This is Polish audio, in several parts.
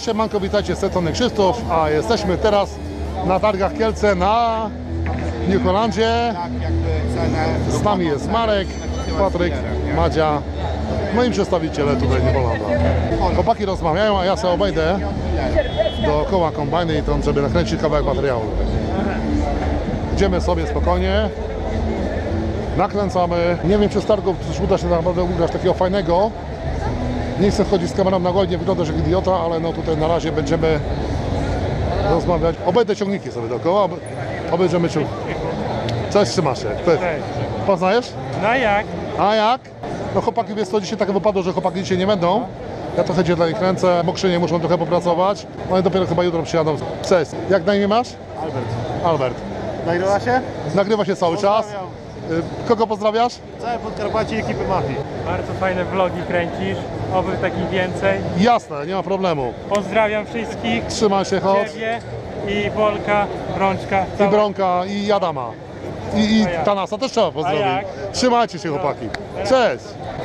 Siemanko, witajcie, z tej strony Krzysztof, a jesteśmy teraz na targach Kielce na New Hollandzie. Z nami jest Marek, Patryk, Madzia, moi przedstawiciele tutaj New Hollanda. Chłopaki rozmawiają, a ja sobie obejdę dookoła kombajny i tam, żeby nakręcić kawałek materiału. Idziemy sobie spokojnie, nakręcamy. Nie wiem, czy z targów uda się naprawdę ugrać takiego fajnego. Nie chcę wchodzić z kamerą na głowę, nie wyglądasz jak idiota, ale no tutaj na razie będziemy rozmawiać. Obejdę ciągniki sobie dookoła, obejrzymy ciągniki. Cześć, trzymasz się. Poznajesz? No jak? A jak? No chłopaki, wiesz co, dzisiaj tak wypadło, że chłopaki dzisiaj nie będą. Ja trochę cię dla nich kręcę, mokrzynie muszą trochę popracować. No i dopiero chyba jutro przyjadą. Cześć, jak na imię masz? Albert. Albert. Nagrywa się? Nagrywa się cały czas. Kogo pozdrawiasz? Całe Podkarpacie i ekipy mafii. Bardzo fajne vlogi kręcisz, oby takich więcej. Jasne, nie ma problemu. Pozdrawiam wszystkich, Trzymaj się, chodź. Ciebie i Bolka, Brączka. I Bronka, i Adama. I A jak? Tanasa też trzeba pozdrowić. A jak? Trzymajcie się, chłopaki. Cześć.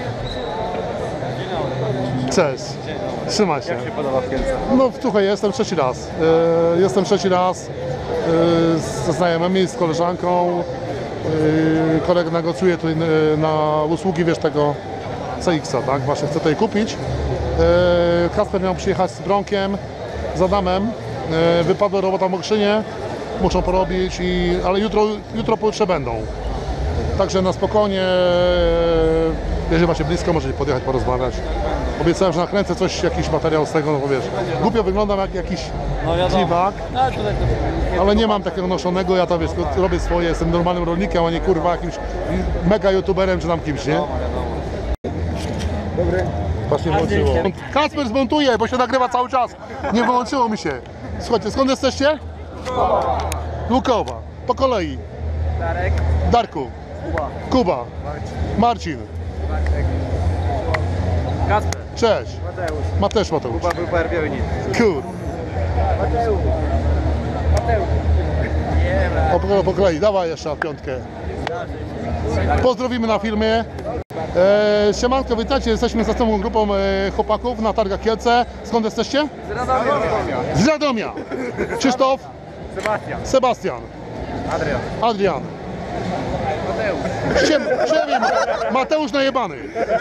Cześć. Trzymaj się. Jak się podoba w Kielce? No słuchaj, jestem trzeci raz. Jestem trzeci raz ze znajomymi, z koleżanką. Kolega negocjuje tutaj na usługi, wiesz, tego CX-a, tak? Właśnie chcę tutaj kupić. Kasper miał przyjechać z Bronkiem, z Adamem. Wypadła robota w Mokrzynie, muszą porobić, ale jutro pojutrze będą. Także na spokojnie, jeżeli macie blisko, możecie podjechać, porozmawiać. Obiecałem, że nakręcę coś, jakiś materiał z tego, no bo wiesz, głupio wyglądam jak jakiś dziwak, ale nie mam takiego noszonego, ja to wiesz, robię swoje, jestem normalnym rolnikiem, a nie kurwa jakimś mega youtuberem czy tam kimś, nie? Dobry. Właśnie włączyło. Kacper zmontuje, bo się nagrywa cały czas. Nie wyłączyło mi się. Słuchajcie, skąd jesteście? Łukowa. Po kolei. Darek. Darku. Kuba. Marcin. Kasper. Cześć. Mateusz. Mateusz. Kuba był barwiownik. Kur. Mateusz. Po kolei. Dawaj jeszcze na piątkę. Pozdrowimy na filmie. Siemanko, witajcie, jesteśmy z następną grupą chłopaków na targach Kielce. Skąd jesteście? Z Radomia. Krzysztof? Sebastian. Adrian. Siema. Mateusz najebany.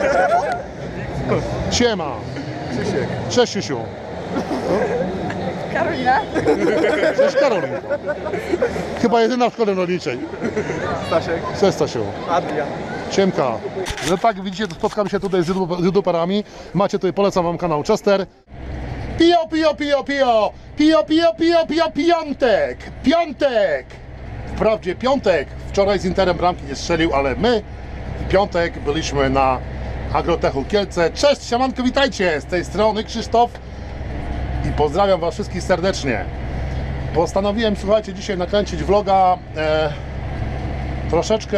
Siema. Krzysiek. Cześć, Krzysiu. Karolina. Cześć, Karolina. Chyba jedyna w szkole rolniczej. Stasiek. Cześć, Stasiu. Adrian. Siemka. No tak, widzicie, spotkamy się tutaj z youtuberami. Macie tutaj, polecam wam kanał Chester. Pio, pio, pio, pio. Pio, pio, pio, pio, piątek. Piątek. Wprawdzie piątek. Wczoraj z Interem bramki nie strzelił, ale my w piątek byliśmy na Agrotechu Kielce. Cześć, siemanko, witajcie. Z tej strony Krzysztof i pozdrawiam was wszystkich serdecznie. Postanowiłem, słuchajcie, dzisiaj nakręcić vloga troszeczkę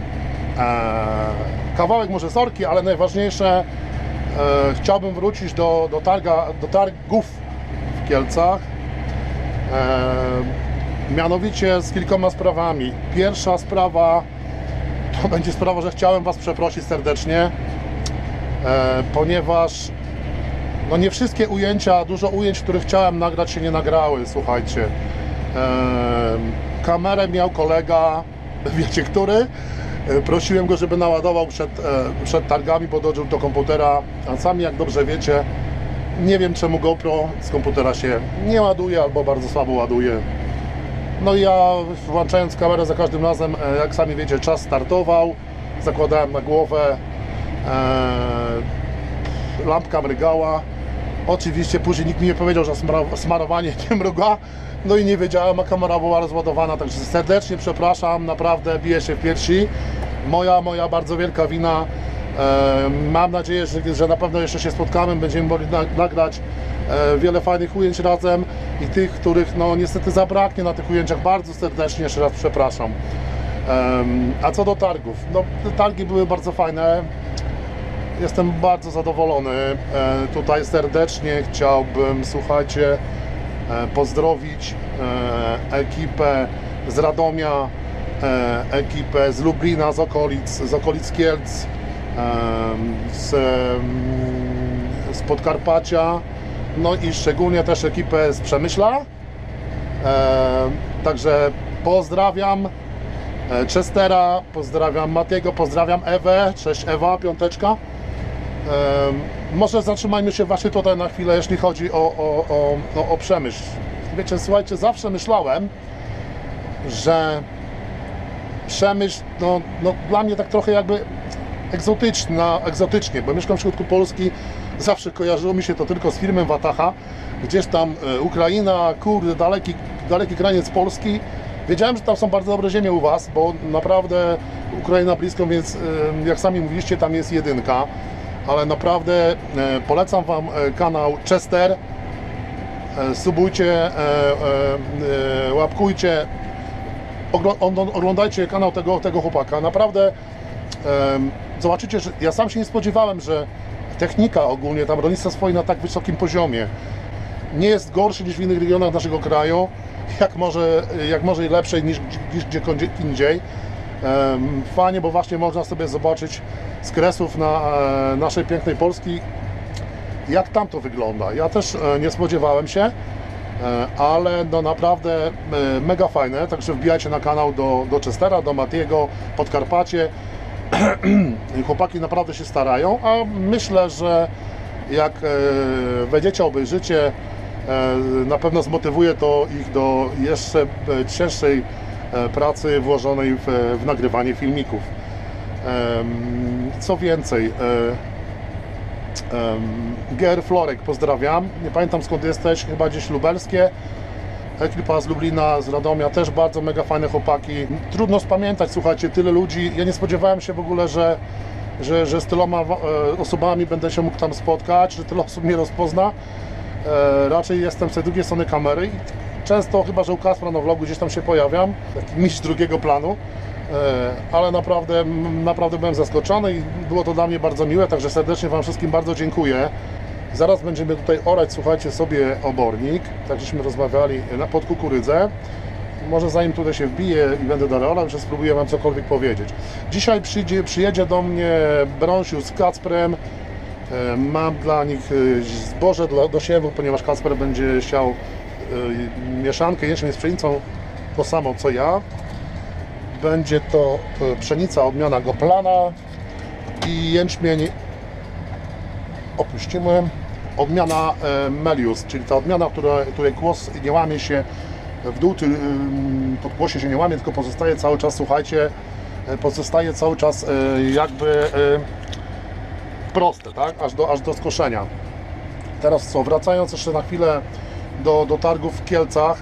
kawałek może sorki, ale najważniejsze chciałbym wrócić do targów w Kielcach, mianowicie z kilkoma sprawami. Pierwsza sprawa to będzie sprawa, że chciałem was przeprosić serdecznie, ponieważ no nie wszystkie ujęcia, dużo ujęć, których chciałem nagrać, się nie nagrały, słuchajcie. Kamerę miał kolega, wiecie który? Prosiłem go, żeby naładował przed targami, podłożył do komputera, a sami jak dobrze wiecie, nie wiem czemu GoPro z komputera się nie ładuje albo bardzo słabo ładuje. No i ja włączając kamerę za każdym razem, jak sami wiecie, czas startował, zakładałem na głowę, lampka mrygała. Oczywiście później nikt mi nie powiedział, że smarowanie nie mruga. No i nie wiedziałem, a kamera była rozładowana, także serdecznie przepraszam, naprawdę biję się w piersi. Moja bardzo wielka wina. Mam nadzieję, że na pewno jeszcze się spotkamy, będziemy mogli nagrać wiele fajnych ujęć razem i tych, których no niestety zabraknie na tych ujęciach. Bardzo serdecznie jeszcze raz przepraszam. A co do targów, no targi były bardzo fajne. Jestem bardzo zadowolony. Tutaj serdecznie chciałbym, słuchajcie, pozdrowić ekipę z Radomia, ekipę z Lublina, z okolic Kielc, z Podkarpacia, no i szczególnie też ekipę z Przemyśla. Także pozdrawiam Chestera, pozdrawiam Matiego, pozdrawiam Ewę. Cześć Ewa, piąteczka. Może zatrzymajmy się właśnie tutaj na chwilę, jeśli chodzi o Przemyśl. Wiecie, słuchajcie, zawsze myślałem, że Przemyśl, no dla mnie tak trochę jakby egzotycznie, bo mieszkam w środku Polski, zawsze kojarzyło mi się to tylko z filmem Wataha, gdzieś tam Ukraina, kurde, daleki graniec Polski. Wiedziałem, że tam są bardzo dobre ziemie u Was, bo naprawdę Ukraina blisko, więc jak sami mówiliście, tam jest jedynka, ale naprawdę polecam Wam kanał Chester, subujcie, łapkujcie, oglądajcie kanał tego chłopaka. Naprawdę zobaczycie, że ja sam się nie spodziewałem, że technika ogólnie tam rolnictwa stoi na tak wysokim poziomie. Nie jest gorszy niż w innych regionach naszego kraju, jak może i lepszej niż gdziekolwiek indziej. Fajnie, bo właśnie można sobie zobaczyć z kresów naszej pięknej Polski, jak tam to wygląda. Ja też nie spodziewałem się, ale no naprawdę mega fajne, także wbijajcie na kanał do Chestera, do Matiego, Podkarpacie. Chłopaki naprawdę się starają, a myślę, że jak wejdziecie, obejrzycie, na pewno zmotywuje to ich do jeszcze cięższej pracy włożonej w nagrywanie filmików. Co więcej, GR Florek, pozdrawiam. Nie pamiętam skąd jesteś, chyba gdzieś lubelskie. Ekipa z Lublina, z Radomia, też bardzo mega fajne chłopaki. Trudno spamiętać, słuchajcie, tyle ludzi. Ja nie spodziewałem się w ogóle, że z tyloma osobami będę się mógł tam spotkać, że tyle osób mnie rozpozna. Raczej jestem z tej drugiej strony kamery i często, chyba że u Kaspra na vlogu gdzieś tam się pojawiam, taki mistrz drugiego planu, ale naprawdę byłem zaskoczony i było to dla mnie bardzo miłe, także serdecznie Wam wszystkim bardzo dziękuję. Zaraz będziemy tutaj orać, słuchajcie, sobie obornik, tak żeśmy rozmawiali pod kukurydzę. Może zanim tutaj się wbiję i będę dalej orał, że spróbuję Wam cokolwiek powiedzieć. Dzisiaj przyjedzie do mnie Brąsiu z Kacprem. Mam dla nich zboże do siewu, ponieważ Kacper będzie siał mieszankę jęczmień z pszenicą, to samo co ja. Będzie to pszenica odmiana Goplana i jęczmień, opuścimy, odmiana Melius, czyli ta odmiana, której głos nie łamie się w dół, podgłosie się nie łamie, tylko pozostaje cały czas, słuchajcie, pozostaje cały czas jakby proste, tak? Aż do skoszenia. Teraz co, wracając jeszcze na chwilę do targów w Kielcach,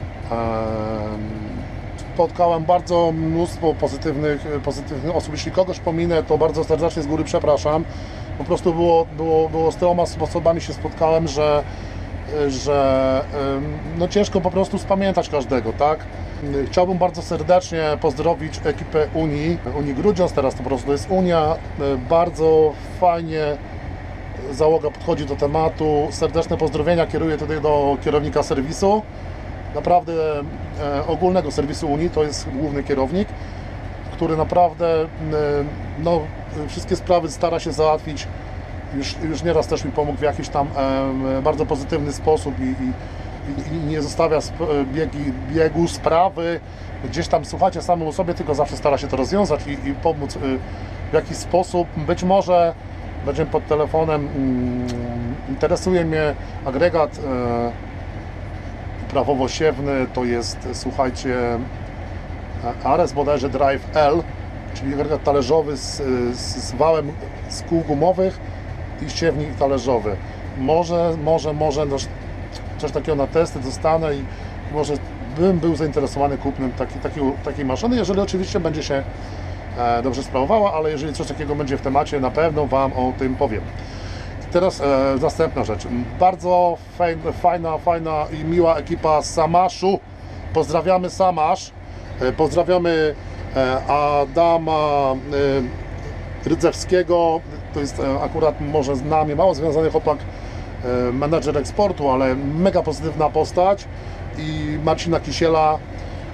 spotkałem bardzo mnóstwo pozytywnych osób. Jeśli kogoś pominę, to bardzo serdecznie z góry przepraszam. Po prostu było z tyloma sposobami się spotkałem, że no ciężko po prostu spamiętać każdego, tak? Chciałbym bardzo serdecznie pozdrowić ekipę Unii Grudziądz, teraz to po prostu jest Unia. Bardzo fajnie załoga podchodzi do tematu. Serdeczne pozdrowienia kieruję tutaj do kierownika serwisu. Naprawdę ogólnego serwisu Unii, to jest główny kierownik, który naprawdę no, wszystkie sprawy stara się załatwić. Już nieraz też mi pomógł w jakiś tam bardzo pozytywny sposób i nie zostawia biegu sprawy gdzieś tam, słuchajcie, samemu sobie, tylko zawsze stara się to rozwiązać i pomóc w jakiś sposób. Być może będziemy pod telefonem, interesuje mnie agregat prawowo-siewny, to jest, słuchajcie, Ares bodajże Drive L, czyli agregat talerzowy z wałem z kół gumowych i siewnik talerzowy. Może coś takiego na testy dostanę i może bym był zainteresowany kupnem takiej maszyny, jeżeli oczywiście będzie się dobrze sprawowała, ale jeżeli coś takiego będzie w temacie, na pewno Wam o tym powiem. Teraz następna rzecz. Bardzo fajna i miła ekipa z Samaszu. Pozdrawiamy Samasz. Pozdrawiamy Adama Rydzewskiego. To jest akurat może z nami mało związany chłopak, menadżer eksportu, ale mega pozytywna postać. I Marcina Kisiela,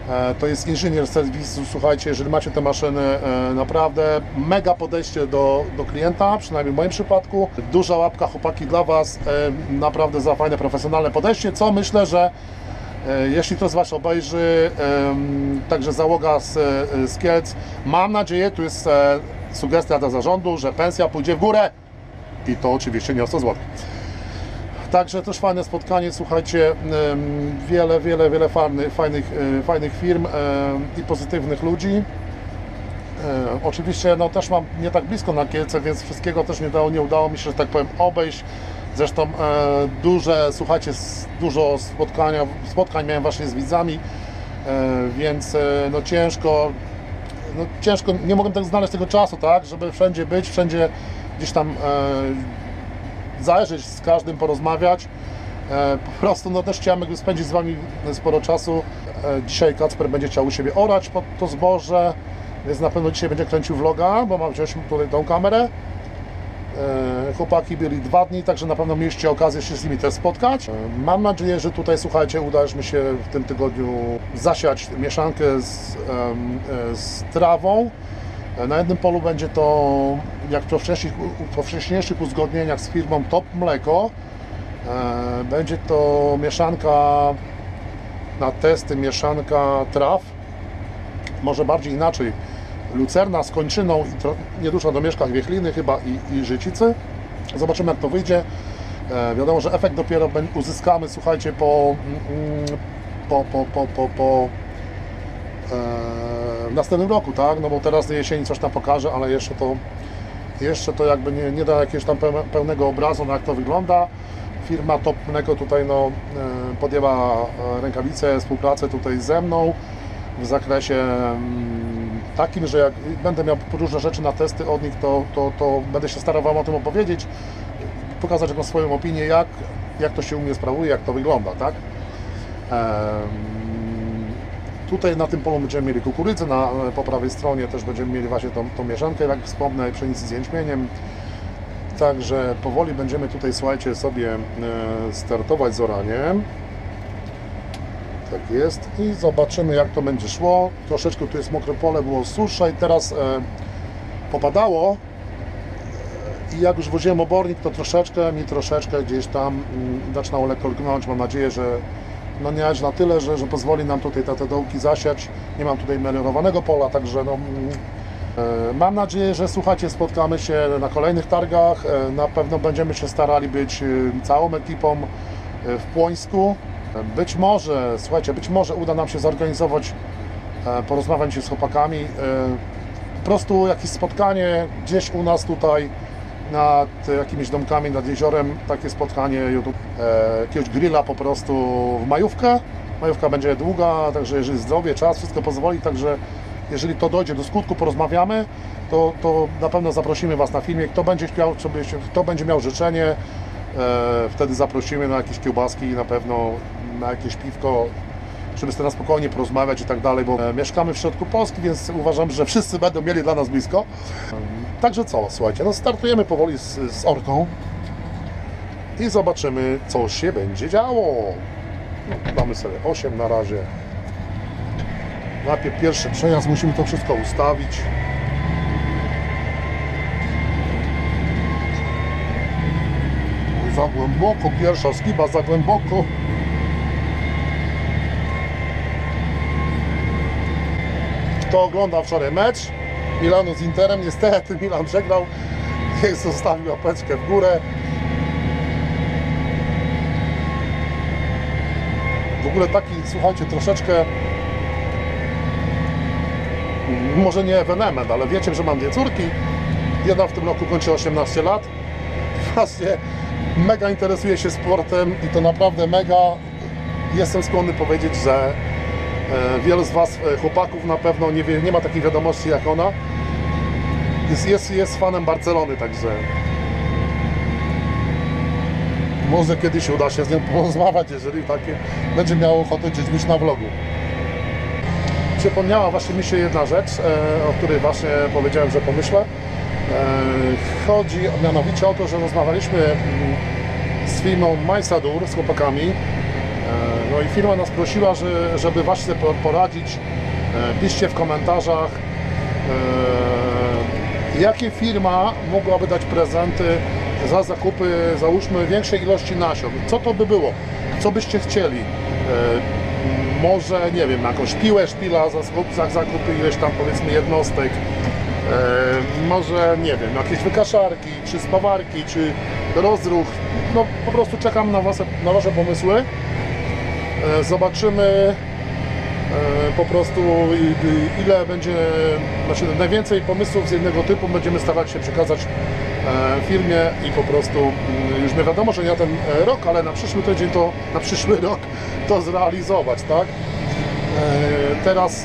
To jest inżynier serwisu, słuchajcie, jeżeli macie te maszyny, naprawdę mega podejście do klienta, przynajmniej w moim przypadku. Duża łapka, chłopaki, dla Was, naprawdę za fajne, profesjonalne podejście, co myślę, że jeśli ktoś z Was obejrzy, także załoga z Kielc, mam nadzieję, tu jest sugestia dla zarządu, że pensja pójdzie w górę i to oczywiście nie o 100 zł. Także też fajne spotkanie, słuchajcie, wiele fajnych firm i pozytywnych ludzi. Oczywiście no, też mam nie tak blisko na Kielce, więc wszystkiego też nie udało mi się, że tak powiem, obejść. Zresztą słuchajcie, dużo spotkań miałem właśnie z widzami, więc no ciężko, nie mogłem tak znaleźć tego czasu, tak, żeby wszędzie być, wszędzie gdzieś tam zajrzeć, z każdym porozmawiać. Po prostu no, też chciałem jakby spędzić z Wami sporo czasu. Dzisiaj Kacper będzie chciał u siebie orać pod to zboże, więc na pewno dzisiaj będzie kręcił vloga, bo mam wziąć tutaj tą kamerę. Chłopaki byli 2 dni, także na pewno mieliście okazję się z nimi też spotkać. Mam nadzieję, że tutaj, słuchajcie, uda mi się w tym tygodniu zasiać mieszankę z trawą. Na jednym polu będzie to, jak po wcześniejszych uzgodnieniach z firmą Top Mleko, będzie to mieszanka na testy, mieszanka traw, może bardziej inaczej, lucerna z kończyną i nieduża domieszka wiechliny chyba i życicy. Zobaczymy, jak to wyjdzie. Wiadomo, że efekt dopiero uzyskamy, słuchajcie, po w następnym roku, tak? No bo teraz na jesieni coś tam pokaże, ale jeszcze to jakby nie da jakiegoś tam pełnego obrazu, na jak to wygląda. Firma Top Mleko tutaj no, podjęła rękawice, współpracę tutaj ze mną w zakresie takim, że jak będę miał różne rzeczy na testy od nich, to będę się starał Wam o tym opowiedzieć, pokazać jakąś swoją opinię, jak to się u mnie sprawuje, jak to wygląda, tak? Tutaj na tym polu będziemy mieli kukurydzę, po prawej stronie też będziemy mieli właśnie tą mieszankę, jak wspomnę, pszenicy z jęczmieniem. Także powoli będziemy tutaj, słuchajcie, sobie startować z oraniem. Tak jest. I zobaczymy, jak to będzie szło. Troszeczkę tu jest mokre pole, było susze i teraz popadało. I jak już woziłem obornik, to troszeczkę gdzieś tam zaczynało lekko lgnąć. Mam nadzieję, że no nie aż na tyle, że pozwoli nam tutaj te dołki zasiać. Nie mam tutaj melionowanego pola, także no, mam nadzieję, że słuchajcie, spotkamy się na kolejnych targach. Na pewno będziemy się starali być całą ekipą w Płońsku. Być może, słuchajcie, uda nam się zorganizować, porozmawiać się z chłopakami, po prostu jakieś spotkanie gdzieś u nas tutaj nad jakimiś domkami, nad jeziorem, takie spotkanie, jakiegoś grilla po prostu w majówkę. Majówka będzie długa, także jeżeli zdrowie, czas, wszystko pozwoli, także jeżeli to dojdzie do skutku, porozmawiamy, to na pewno zaprosimy Was na filmie. Kto będzie miał życzenie, wtedy zaprosimy na jakieś kiełbaski, na pewno na jakieś piwko, żeby sobie na spokojnie porozmawiać i tak dalej, bo mieszkamy w środku Polski, więc uważam, że wszyscy będą mieli dla nas blisko. Także co, słuchajcie, no startujemy powoli z orką i zobaczymy, co się będzie działo. Damy sobie 8 na razie. Najpierw pierwszy przejazd, musimy to wszystko ustawić. Za głęboko, pierwsza skiba za głęboko. Kto oglądał wczoraj mecz Milanu z Interem, niestety Milan przegrał. Niech zostawił łapeczkę w górę. W ogóle taki, słuchajcie, troszeczkę może nie ewenement, ale wiecie, że mam 2 córki. Jedna w tym roku kończy 18 lat. Właśnie mega interesuje się sportem i to naprawdę mega. Jestem skłonny powiedzieć, że wielu z Was, chłopaków, na pewno nie ma takiej wiadomości jak ona. Jest fanem Barcelony, także może kiedyś uda się z nią porozmawiać, jeżeli takie będzie miał ochotę gdzieś być na vlogu. Przypomniała właśnie mi się jedna rzecz, o której właśnie powiedziałem, że pomyślę. Chodzi mianowicie o to, że rozmawialiśmy z firmą Majsadur, z chłopakami. No i firma nas prosiła, żeby właśnie sobie poradzić. Piszcie w komentarzach, jakie firma mogłaby dać prezenty za zakupy, załóżmy, większej ilości nasion. Co to by było? Co byście chcieli? Może, nie wiem, jakąś piłę szpila za zakupy ileś tam, powiedzmy, jednostek. Może, nie wiem, jakieś wykaszarki, czy spawarki, czy rozruch. No po prostu czekam na wasze pomysły. Zobaczymy po prostu ile będzie, znaczy najwięcej pomysłów z jednego typu będziemy starać się przekazać firmie i po prostu już nie wiadomo, że nie na ten rok, ale na przyszły tydzień na przyszły rok to zrealizować, tak? Teraz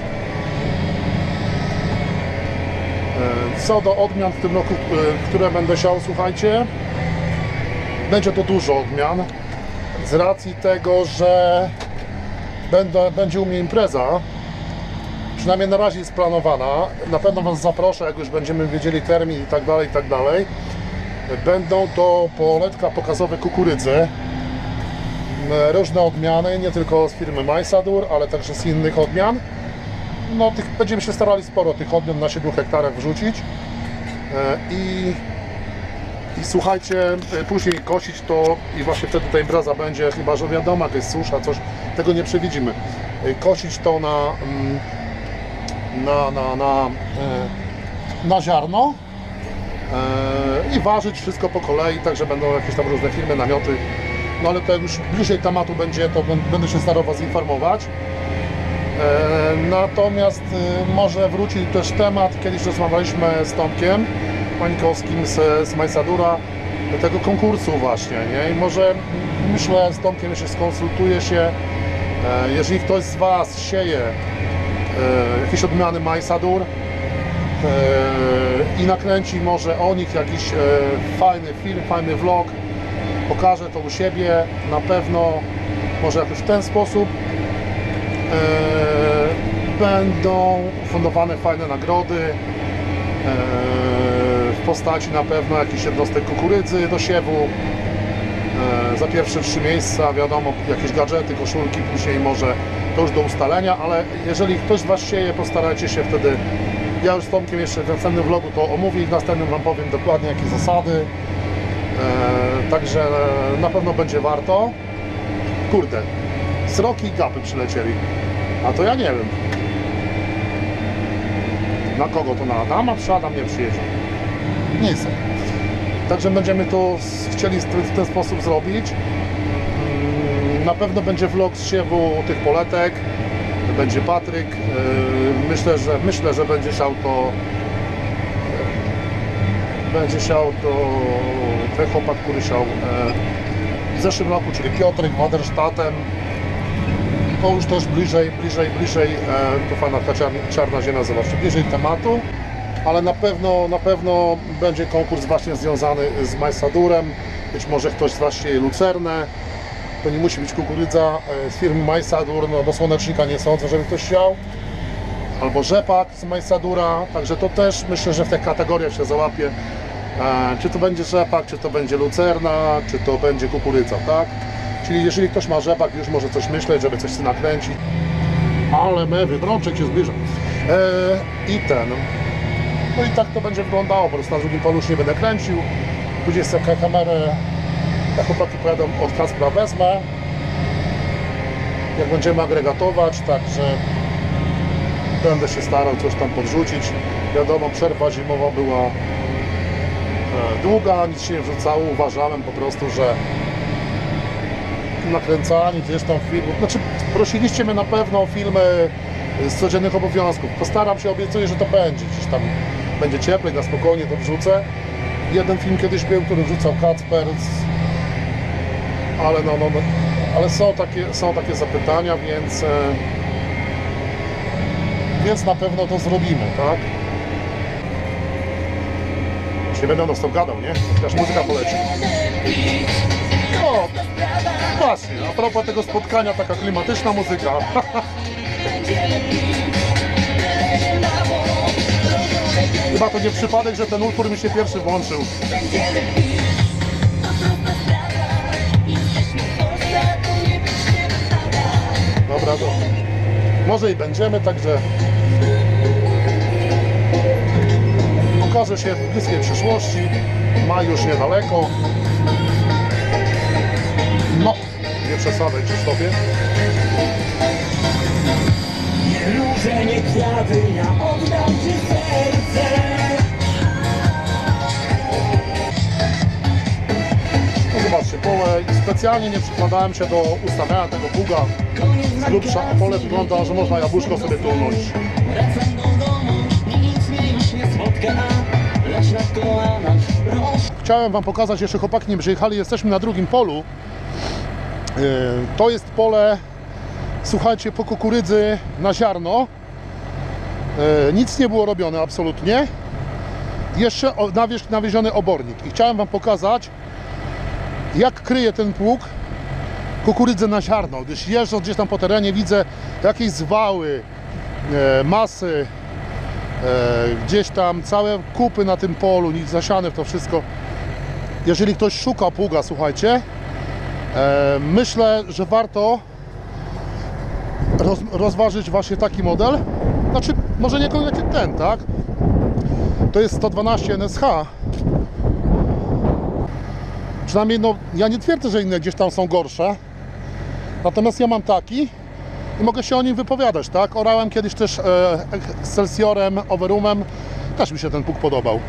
co do odmian w tym roku, które będę siał, słuchajcie, będzie to dużo odmian z racji tego, że będzie u mnie impreza, przynajmniej na razie jest planowana. Na pewno Was zaproszę, jak już będziemy wiedzieli termin i tak dalej. Będą to poletka pokazowe kukurydzy, różne odmiany, nie tylko z firmy Majsadur, ale także z innych odmian. No, będziemy się starali sporo tych odmian na 7 hektarach wrzucić i słuchajcie, później kosić to i właśnie wtedy ta impreza będzie, chyba że wiadomo, jakaś susza, coś, tego nie przewidzimy. Kosić to na ziarno i ważyć wszystko po kolei, także będą jakieś tam różne firmy, namioty. No ale to jak już bliżej tematu będzie, to będę się starał Was informować. Natomiast może wróci też temat, kiedyś rozmawialiśmy z Tomkiem Pańkowskim z Majsadura, tego konkursu właśnie, nie? I może myślę z Tomkiem, jeszcze skonsultuję się, jeżeli ktoś z Was sieje jakieś odmiany Majsadur i nakręci może o nich jakiś fajny film, fajny vlog, pokażę to u siebie, na pewno może jakoś w ten sposób będą fundowane fajne nagrody w postaci na pewno jakichś jednostek kukurydzy do siewu za pierwsze 3 miejsca, wiadomo, jakieś gadżety, koszulki, później może to już do ustalenia, ale jeżeli ktoś z Was sieje, postarajcie się wtedy, ja już z Tomkiem jeszcze w następnym vlogu to omówię i w następnym Wam powiem dokładnie jakie zasady, także na pewno będzie warto. Kurde, sroki i gapy przylecieli, a to ja nie wiem. Na kogo to? Na Adama? Czy Adam nie przyjedzie? Nie wiem. Także będziemy to chcieli w ten sposób zrobić. Na pewno będzie vlog z siewu tych poletek. Będzie Patryk. Myślę, że będzie siał to ten chłopak, który siał w zeszłym roku, czyli Piotrek Wadersztatem. To już też bliżej to fajna czarna ziemia, zobaczcie, bliżej tematu, ale na pewno będzie konkurs właśnie związany z Majsadurem, być może ktoś z Was sieje lucernę, to nie musi być kukurydza z firmy Majsadur, no do słonecznika nie sądzę, żeby ktoś siał, albo rzepak z Majsadura, także to też myślę, że w tych kategoriach się załapie, czy to będzie rzepak, czy to będzie lucerna, czy to będzie kukurydza, tak? Czyli jeżeli ktoś ma rzepak, już może coś myśleć, żeby coś sobie nakręcić. Ale Wydrączek się zbliża. No i tak to będzie wyglądało, po prostu na drugim polu już nie będę kręcił. Później sobie kamerę, jak chłopaki pojadą, od Kacpra wezmę. Jak będziemy agregatować, także będę się starał coś tam podrzucić. Wiadomo, przerwa zimowa była długa, nic się nie wrzucało. Uważałem po prostu, że nakręcanie gdzieś tam filmów, znaczy prosiliście mnie na pewno o filmy z codziennych obowiązków, postaram się, obiecuję, że to będzie, gdzieś tam będzie cieplej, na spokojnie to wrzucę. Jeden film kiedyś był, który wrzucał Kacper, ale są takie zapytania, więc na pewno to zrobimy, tak? Już nie będę non-stop gadał, nie? Chociaż muzyka poleci. No, właśnie, a propos tego spotkania, taka klimatyczna muzyka. Chyba to nie przypadek, że ten utwór mi się pierwszy włączył. Dobra, to może i będziemy, także okaże się w bliskiej przyszłości. Maj już niedaleko. No, nie przesadzaj, Krzysztofie. Nie róże, nie kwiaty, ja oddam ci serce. No zobaczcie, pole specjalnie nie przykładałem się do ustawiania tego pługa z grubsza, a pole wygląda, że można jabłuszko sobie tulnąć. Wracam do domu, nic mnie już nie spotka, lecz na kolanach Chciałem wam pokazać, jeszcze chłopaki nie przyjechali, jesteśmy na drugim polu. To jest pole, słuchajcie, po kukurydzy na ziarno. Nic nie było robione absolutnie. Jeszcze nawieziony obornik. I chciałem wam pokazać, jak kryje ten pług kukurydzę na ziarno. Gdyż jeżdżąc gdzieś tam po terenie widzę jakieś zwały, masy, gdzieś tam całe kupy na tym polu, nic zasiane w to wszystko. Jeżeli ktoś szuka pługa, słuchajcie, myślę, że warto rozważyć właśnie taki model. Znaczy, może nie konkretnie ten, tak? To jest 112 NSH. Przynajmniej, no, ja nie twierdzę, że inne gdzieś tam są gorsze. Natomiast ja mam taki i mogę się o nim wypowiadać, tak? Orałem kiedyś też Excelsiorem, Overumem. Też mi się ten pług podobał.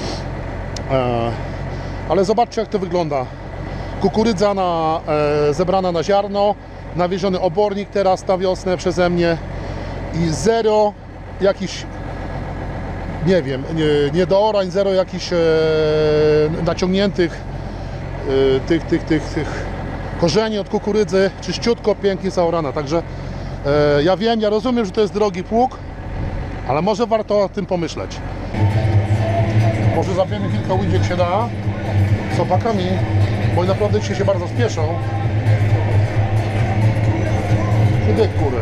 Ale zobaczcie, jak to wygląda. Kukurydza zebrana na ziarno, nawieziony obornik teraz na wiosnę przeze mnie i zero jakichś, nie wiem, nie do orań, zero jakichś naciągniętych tych korzeni od kukurydzy, czyściutko, pięknie zaorana. Także ja wiem, ja rozumiem, że to jest drogi pług, ale może warto o tym pomyśleć. Może zapiemy kilka łydziek, jak się da, z chłopakami, bo oni naprawdę dzisiaj się bardzo spieszą. Idę kurę.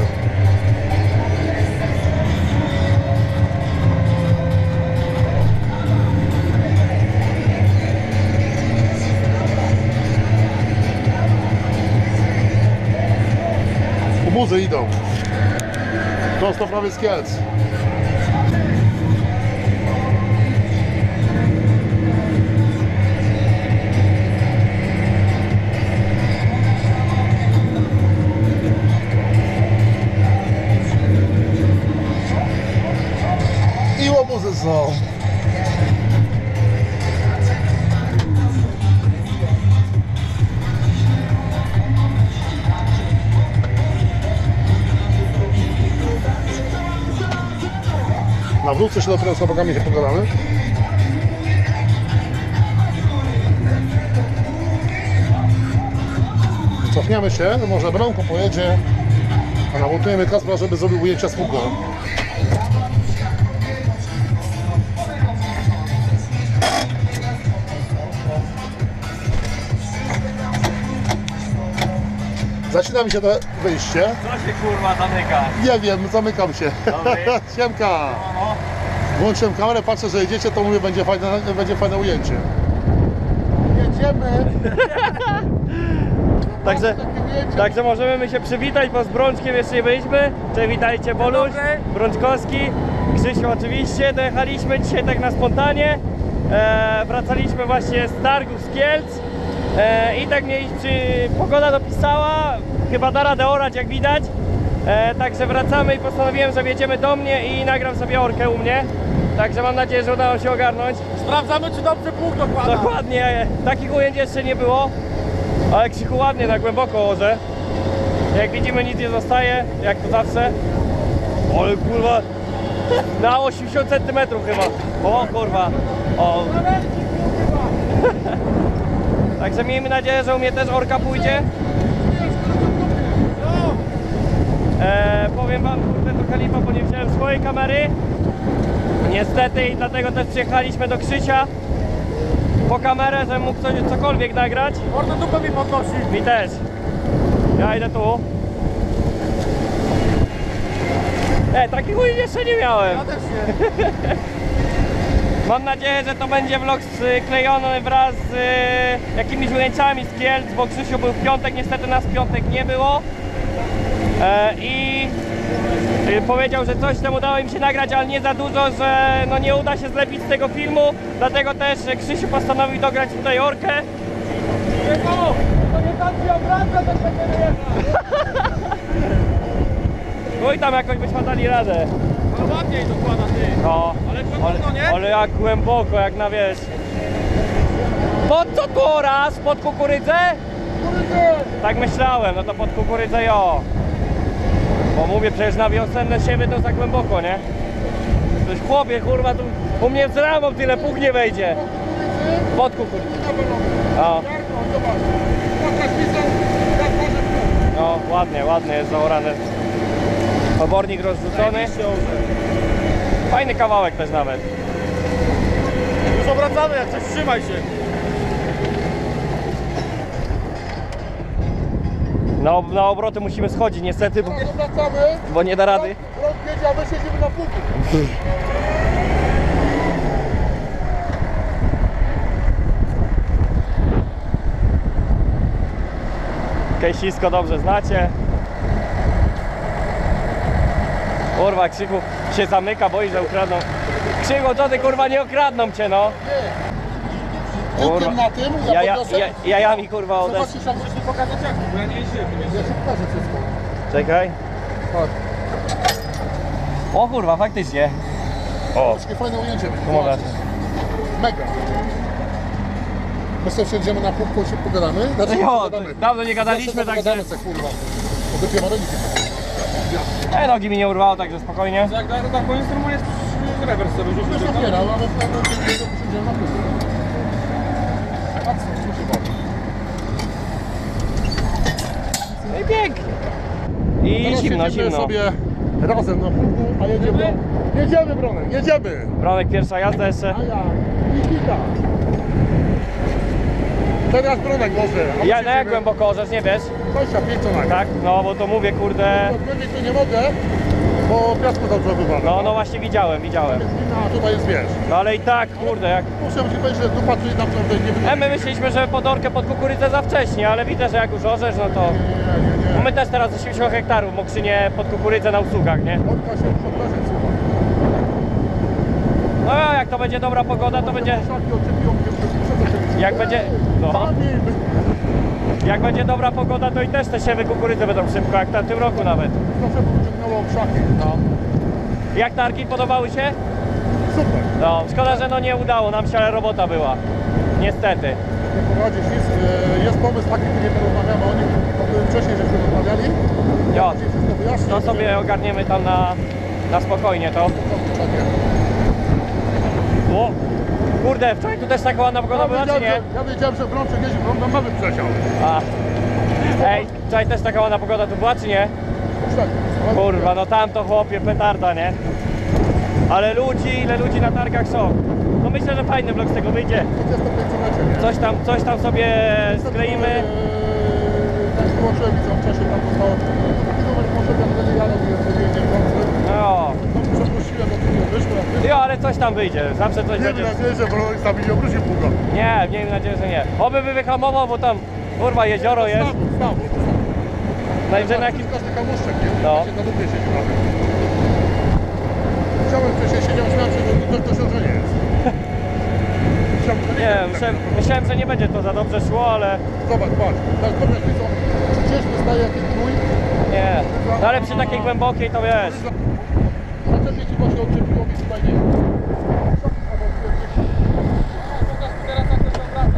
Obuzy idą. Prosto prawie z Kielc. I obuzy są. Nawrócę się dopiero z chłopakami, się pogadamy. Cofniemy się, może Bronko pojedzie, a namontujemy Kaspra, żeby zrobił ujęcia z pługą. Zaczyna mi się to wyjście. Co się kurwa zamyka? Nie wiem, zamykam się. Dobry. Siemka. Włączyłem kamerę, patrzę, że jedziecie, to mówię, będzie fajne ujęcie. Jedziemy. Także możemy my się przywitać, bo z Brączkiem jeszcze nie byliśmy. Cześć, witajcie, Boluś, Brączkowski, Krzysiu oczywiście. Dojechaliśmy dzisiaj tak na spontanie. Wracaliśmy właśnie z targów z Kielc. I tak pogoda dopisała, chyba da radę orać, jak widać. Także wracamy i postanowiłem, że wjedziemy do mnie i nagram sobie orkę u mnie. Także mam nadzieję, że udało się ogarnąć. Sprawdzamy, czy dobrze pług dokłada. Dokładnie, takich ujęć jeszcze nie było. Ale Krzychu ładnie, na głęboko orze. Jak widzimy, nic nie zostaje, jak to zawsze. Ale kurwa, na 80 cm chyba. O kurwa, o. Także miejmy nadzieję, że u mnie też orka pójdzie. Powiem wam, kurde, to Kalifa, bo nie wziąłem swojej kamery. Niestety, i dlatego też przyjechaliśmy do Krzysia po kamerę, żeby mógł cokolwiek nagrać. Mordo dupę mi podnosi. Mi też. Ja idę tu. Takich ujęć jeszcze nie miałem. Ja też nie. Mam nadzieję, że to będzie vlog sklejony wraz z jakimiś ujęciami z Kielc, bo Krzysiu był w piątek, niestety nas w piątek nie było. I powiedział, że coś tam udało im się nagrać, ale nie za dużo, że no nie uda się zlepić z tego filmu, dlatego też Krzysiu postanowił dograć tutaj orkę. No i tam jakoś byśmy dali radę. Ale ładniej dokłada ty. No, Ale głęboko, nie? ale jak głęboko, jak na wieś. Pod co tu oraz? Pod kukurydzę? Tak myślałem, no to pod kukurydzę jo. Bo mówię, przecież na wiosenne siewy to za głęboko, nie? Coś chłopie, kurwa, tu u mnie z ramą tyle puch nie wejdzie. Pod kukurydzę. O. No, ładnie, ładnie jest zaorane. Obornik rozrzucony. Fajny kawałek też nawet. Już obracamy jak coś, trzymaj się. Na obroty musimy schodzić niestety, Wracamy, bo nie da rady. rok jedzie, a my siedzimy na puku. Kejsisko dobrze znacie. Kurwa, Krzyku się zamyka, boi, że ukradną. Krzyku, co ty kurwa nie okradną cię, no. Tyłkiem na tym, Jajami kurwa odeszły. Zobaczysz, jak chcesz mi pokazać jak. Ja nie jeździłem. Ja ci pokażę wszystko. Czekaj. Chodź. O kurwa, faktycznie. O, Takie fajne ujęcie. mogę. Mega. My sobie siedzimy na półku, się pogadamy. Znaczy, Jo, pogadamy. dawno nie gadaliśmy, Zawsze także... pogadamy se, kurwa. Bo dopiero roliki. Nogi mi nie urwało, także spokojnie. Jak tak koniec normalnie jest rewers sobie Już rzucił. zabierał, ale siedzimy na półku. A co, proszę bardzo. No i pięknie. I Teraz zimno, siedzimy zimno. sobie razem na półku, a jedziemy. Jedziemy, Bronek, jedziemy. Bronek, pierwsza jazda jeszcze. A ja, Nikita. Teraz Bronek może. Ja na jak głęboko orzesz, nie wiesz? 25 co nagle. Tak? No bo to mówię, kurde. Głębiej tu nie mogę, bo piasku tam trzeba wywalać. No właśnie widziałem. A tutaj jest wież. No ale i tak, kurde, jak... Muszę ci powiedzieć, że dupa tutaj naprawdę nie wygląda. My myśleliśmy, że pod orkę, pod kukurydzę za wcześnie, ale widzę, że jak już orzesz, no to... Nie. My też teraz 80 hektarów mokrzynie pod kukurydzę na usługach, nie? Orka się muszę odleżeć, słuchaj. No jak to będzie dobra pogoda, to będzie... Szaki oczepią mnie przed oczami. Jak będzie... No. Sami. Jak będzie dobra pogoda, to i też te siewy kukurydzy będą szybko, jak w tym roku nawet. Zawsze wyciągnęło krzaki. No. Jak targi podobały się? Super. No, szkoda, że no nie udało nam się, ale robota była. Niestety. Nie prowadzisz nic. Jest pomysł taki, który nie porozmawiamy o nim. O którym wcześniej żeśmy rozmawiali. Jo, Dzisiaj wszystko wyjaśnię. to sobie ogarniemy tam na spokojnie to. O! Kurde, wczoraj tu też taka ładna pogoda była, czy nie? Ja wiedziałem, że Brączek jeździ, bo mamy przesiał. A. Ej, wczoraj też taka ładna pogoda tu była, czy nie? Tak. Kurwa, no tam to chłopie, petarda, nie? Ale ile ludzi na targach są. No myślę, że fajny vlog z tego wyjdzie. 25-lecie, nie? Coś tam sobie skleimy. Tak wyłączyłem widzę wcześniej, tam zostało. Taki numer może będę jadą, nie No. przeprosiłem, bo to nie wyszło. Jo, ale coś tam wyjdzie, zawsze coś Nie będzie. wiem, nadzieję, że Bronek sami nie obrócił półka. Nie, miejmy nadzieję, że nie. Oby by wyhamował, bo tam kurwa jezioro jest. Stawu. Najwyżej na jakim... Każdy kamuszczek, nie? No. Ja się na dupie siedzi prawie. Chciałem wcześniej siedział, myślałem, że to się, że nie jest. Nie, myślałem, że nie będzie to za dobrze szło, ale Zobacz, patrz. Tak, dobrze, widzą. Czy gdzieś wystaje jakiś gnój? nie. No ale przy takiej głębokiej to wiesz. Zaczepię ci właśnie odczepiło mi tutaj nie. Teraz tak to się obraca.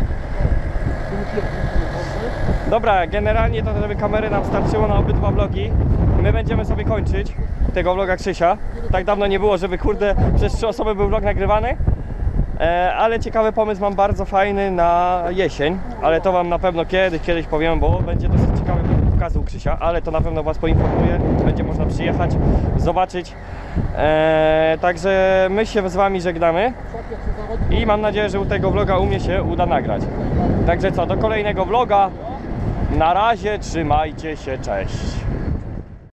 Dobra, generalnie to żeby kamery nam starczyło na obydwa vlogi. My będziemy sobie kończyć tego vloga Krzysia. Tak dawno nie było, żeby kurde przez 3 osoby był vlog nagrywany. Ale ciekawy pomysł mam bardzo fajny na jesień. Ale to wam na pewno kiedyś powiem, bo będzie dosyć ciekawy pokaz u Krzysia. Ale to na pewno was poinformuję. Będzie można przyjechać, zobaczyć. Także my się z wami żegnamy. I mam nadzieję, że u tego vloga u mnie się uda nagrać. Także co, do kolejnego vloga. Na razie, trzymajcie się, cześć.